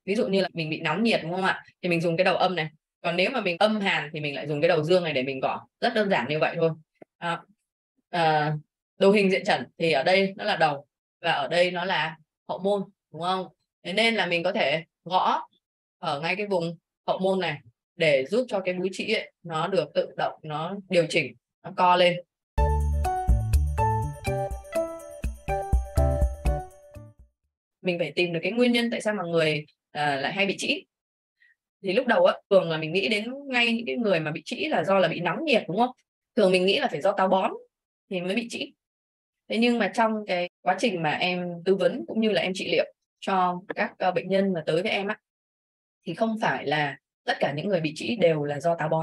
Ví dụ như là mình bị nóng nhiệt đúng không ạ, thì mình dùng cái đầu âm này. Còn nếu mà mình âm hàn thì mình lại dùng cái đầu dương này để mình gõ. Rất đơn giản như vậy thôi. Đó. Đồ hình diện trần thì ở đây nó là đầu và ở đây nó là hậu môn, đúng không? Thế nên là mình có thể gõ ở ngay cái vùng hậu môn này để giúp cho cái búi trĩ ấy, nó được tự động, nó điều chỉnh, nó co lên. Mình phải tìm được cái nguyên nhân tại sao mà người lại hay bị trĩ. Thì lúc đầu á, thường là mình nghĩ đến ngay những cái người mà bị trĩ là do là bị nóng nhiệt, đúng không? Thường mình nghĩ là phải do táo bón thì mới bị trĩ. Thế nhưng mà trong cái quá trình mà em tư vấn cũng như là em trị liệu cho các bệnh nhân mà tới với em á, thì không phải là tất cả những người bị trĩ đều là do táo bón.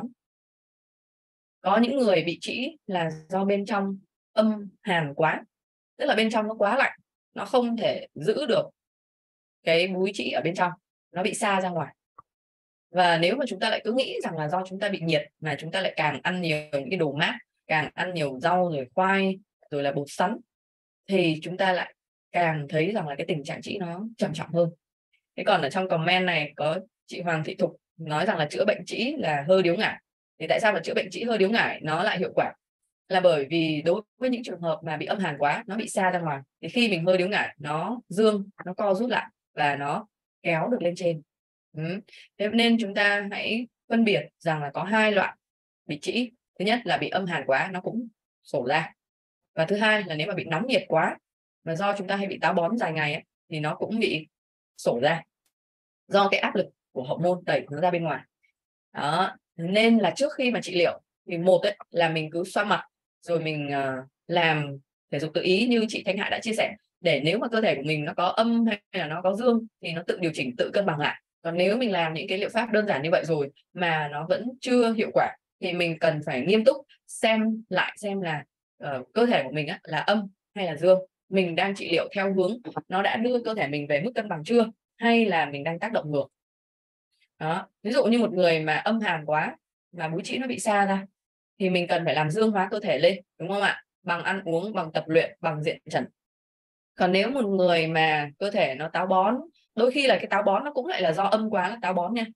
Có những người bị trĩ là do bên trong âm hàn quá, tức là bên trong nó quá lạnh, nó không thể giữ được cái búi trĩ ở bên trong, nó bị xa ra ngoài. Và nếu mà chúng ta lại cứ nghĩ rằng là do chúng ta bị nhiệt mà chúng ta lại càng ăn nhiều những cái đồ mát, càng ăn nhiều rau rồi khoai rồi là bột sắn, thì chúng ta lại càng thấy rằng là cái tình trạng trĩ nó trầm trọng hơn. Thế còn ở trong comment này có chị Hoàng Thị Thục nói rằng là chữa bệnh trĩ là hơi điếu ngải. Thì tại sao mà chữa bệnh trĩ hơi điếu ngải nó lại hiệu quả? Là bởi vì đối với những trường hợp mà bị âm hàn quá, nó bị xa ra ngoài, thì khi mình hơi điếu ngải, nó dương, nó co rút lại và nó kéo được lên trên. Thế nên chúng ta hãy phân biệt rằng là có hai loại bị trĩ. Thứ nhất là bị âm hàn quá, nó cũng sổ ra. Và thứ hai là nếu mà bị nóng nhiệt quá và do chúng ta hay bị táo bón dài ngày ấy, thì nó cũng bị sổ ra do cái áp lực của hậu môn đẩy nó ra bên ngoài. Đó, nên là trước khi mà trị liệu thì một ấy, là mình cứ xoa mặt rồi mình làm thể dục tự ý như chị Thanh Hạ đã chia sẻ, để nếu mà cơ thể của mình nó có âm hay là nó có dương thì nó tự điều chỉnh, tự cân bằng lại. Còn nếu mình làm những cái liệu pháp đơn giản như vậy rồi mà nó vẫn chưa hiệu quả thì mình cần phải nghiêm túc xem lại xem là cơ thể của mình là âm hay là dương, mình đang trị liệu theo hướng nó đã đưa cơ thể mình về mức cân bằng chưa, hay là mình đang tác động ngược. Đó, ví dụ như một người mà âm hàn quá mà búi trĩ nó bị xa ra thì mình cần phải làm dương hóa cơ thể lên, đúng không ạ? Bằng ăn uống, bằng tập luyện, bằng diện trần. Còn nếu một người mà cơ thể nó táo bón, đôi khi là cái táo bón nó cũng lại là do âm quá là táo bón nha.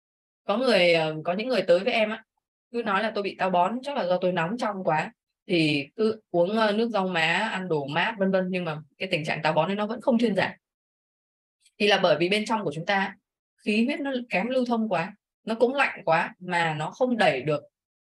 Có những người tới với em á, cứ nói là tôi bị táo bón chắc là do tôi nóng trong quá, thì cứ uống nước rau má, ăn đồ mát vân vân, nhưng mà cái tình trạng táo bón ấy nó vẫn không thuyên giảm. Thì là bởi vì bên trong của chúng ta khí huyết nó kém lưu thông quá, nó cũng lạnh quá mà nó không đẩy được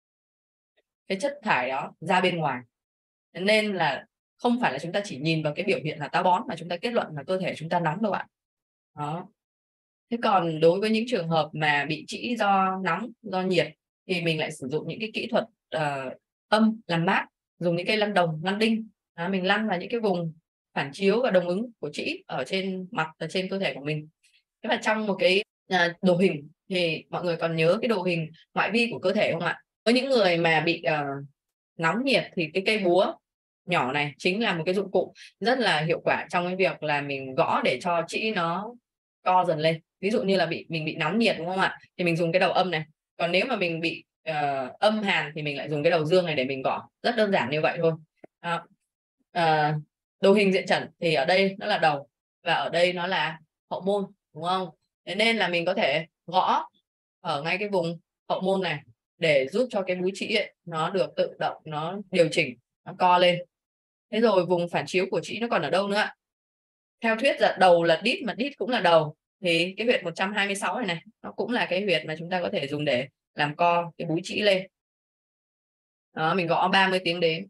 cái chất thải đó ra bên ngoài. Nên là không phải là chúng ta chỉ nhìn vào cái biểu hiện là táo bón mà chúng ta kết luận là cơ thể chúng ta nóng đâu ạ. Đó. Thế còn đối với những trường hợp mà bị trĩ do nóng, do nhiệt thì mình lại sử dụng những cái kỹ thuật âm làm mát, dùng những cây lăn đồng, lăn đinh. Đó, mình lăn vào những cái vùng phản chiếu và đồng ứng của trĩ ở trên mặt và trên cơ thể của mình. Thế và trong một cái đồ hình thì mọi người còn nhớ cái đồ hình ngoại vi của cơ thể không ạ? Với những người mà bị nóng nhiệt thì cái cây búa nhỏ này chính là một cái dụng cụ rất là hiệu quả trong cái việc là mình gõ để cho trĩ nó co dần lên. Ví dụ như là mình bị nóng nhiệt đúng không ạ, thì mình dùng cái đầu âm này. Còn nếu mà mình bị âm hàn thì mình lại dùng cái đầu dương này để mình gõ. Rất đơn giản như vậy thôi. Đó. Đồ hình diện trần thì ở đây nó là đầu và ở đây nó là hậu môn, đúng không? Thế nên là mình có thể gõ ở ngay cái vùng hậu môn này để giúp cho cái búi trĩ ấy, nó được tự động, nó điều chỉnh, nó co lên. Thế rồi vùng phản chiếu của trĩ nó còn ở đâu nữa ạ? Theo thuyết là đầu là đít mà đít cũng là đầu, thì cái huyệt 126 này này nó cũng là cái huyệt mà chúng ta có thể dùng để làm co cái búi trĩ lên. Đó, mình gõ 30 tiếng đếm.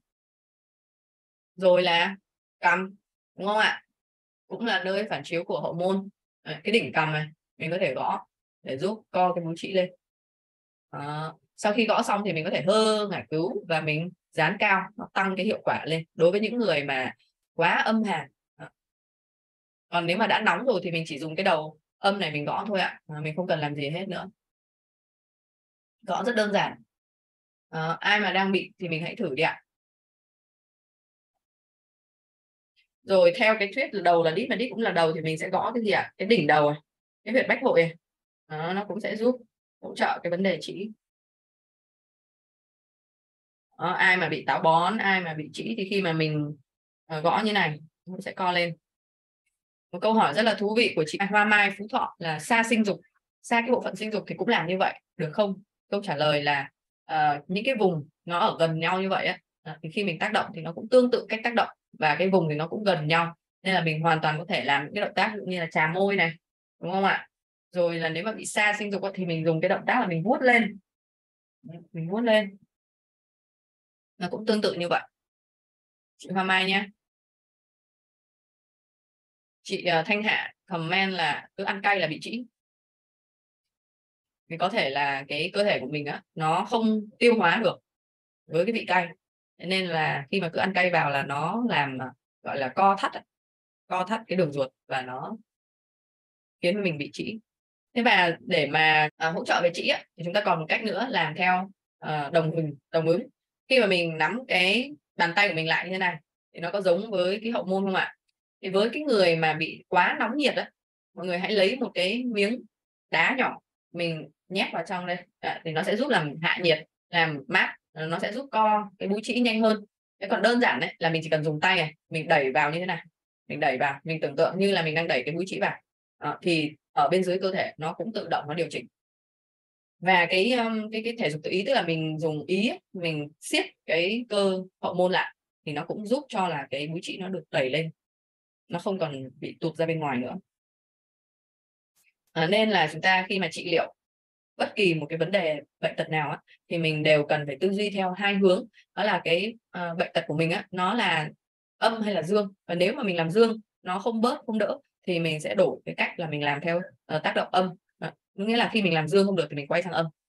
Rồi là cằm, đúng không ạ? Cũng là nơi phản chiếu của hậu môn. Đấy, cái đỉnh cằm này mình có thể gõ để giúp co cái búi trĩ lên. Đó. Sau khi gõ xong thì mình có thể hơ ngải cứu và mình dán cao, nó tăng cái hiệu quả lên đối với những người mà quá âm hàn. Đó. Còn nếu mà đã nóng rồi thì mình chỉ dùng cái đầu âm này mình gõ thôi ạ, mình không cần làm gì hết nữa. Gõ rất đơn giản. Ai mà đang bị thì mình hãy thử đi ạ. Rồi theo cái thuyết là đầu là đít mà đít cũng là đầu thì mình sẽ gõ cái gì ạ? Cái đỉnh đầu này, cái huyệt bách hội này. Đó, nó cũng sẽ giúp hỗ trợ cái vấn đề trĩ. Ai mà bị táo bón, ai mà bị trĩ thì khi mà mình gõ như này nó sẽ co lên. Một câu hỏi rất là thú vị của chị Hoa Mai Phú Thọ là xa sinh dục, xa cái bộ phận sinh dục thì cũng làm như vậy được không? Câu trả lời là những cái vùng nó ở gần nhau như vậy á, thì khi mình tác động thì nó cũng tương tự cách tác động, và cái vùng thì nó cũng gần nhau, nên là mình hoàn toàn có thể làm những cái động tác ví dụ như là chà môi này, đúng không ạ? Rồi là nếu mà bị xa sinh dục thì mình dùng cái động tác là mình vuốt lên, mình vuốt lên, nó cũng tương tự như vậy. Chị Hoa Mai nhé. Chị Thanh Hạ comment là cứ ăn cay là bị trĩ, vì có thể là cái cơ thể của mình á nó không tiêu hóa được với cái vị cay, nên là khi mà cứ ăn cay vào là nó làm gọi là co thắt cái đường ruột và nó khiến mình bị trĩ. Thế và để mà hỗ trợ về trĩ á, thì chúng ta còn một cách nữa làm theo đồng ứng. Khi mà mình nắm cái bàn tay của mình lại như thế này thì nó có giống với cái hậu môn không ạ? Thì với cái người mà bị quá nóng nhiệt á, mọi người hãy lấy một cái miếng đá nhỏ, mình nhét vào trong đây, thì nó sẽ giúp làm hạ nhiệt, làm mát, nó sẽ giúp co cái búi trĩ nhanh hơn. Thế còn đơn giản đấy là mình chỉ cần dùng tay này, mình đẩy vào như thế này, mình đẩy vào, mình tưởng tượng như là mình đang đẩy cái búi trĩ vào. Thì ở bên dưới cơ thể nó cũng tự động nó điều chỉnh. Và cái thể dục tự ý tức là mình dùng ý, mình siết cái cơ hậu môn lại, thì nó cũng giúp cho là cái búi trĩ nó được đẩy lên, nó không còn bị tụt ra bên ngoài nữa. Nên là chúng ta khi mà trị liệu bất kỳ một cái vấn đề bệnh tật nào á, thì mình đều cần phải tư duy theo hai hướng. Đó là cái bệnh tật của mình á, nó là âm hay là dương, và nếu mà mình làm dương nó không bớt không đỡ thì mình sẽ đổi cái cách là mình làm theo tác động âm. Nghĩa là khi mình làm dương không được thì mình quay sang âm.